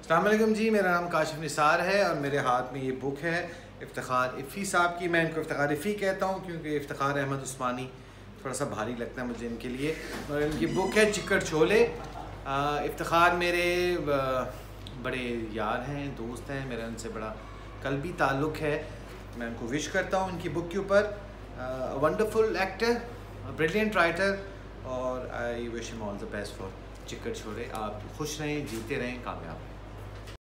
अस्सलाम वालेकुम जी, मेरा नाम काशिफ निसार है और मेरे हाथ में ये बुक है इफ्तिखार इफ़ी साहब की। मैं इनको इफ्तिखार इफ़ी कहता हूँ क्योंकि इफ्तिखार अहमद उस्मानी थोड़ा सा भारी लगता है मुझे इनके लिए। और इनकी बुक है चिक्कड़ छोले। इफ्तिखार मेरे बड़े यार हैं, दोस्त हैं, मेरा उनसे बड़ा कल्बी ताल्लुक़ है। मैं उनको विश करता हूँ इनकी बुक के ऊपर। वंडरफुल एक्टर, ब्रिलियंट राइटर, और I wish him all the best for Chikkad Chhole. आप खुश रहें, जीते रहें, कामयाब रहें।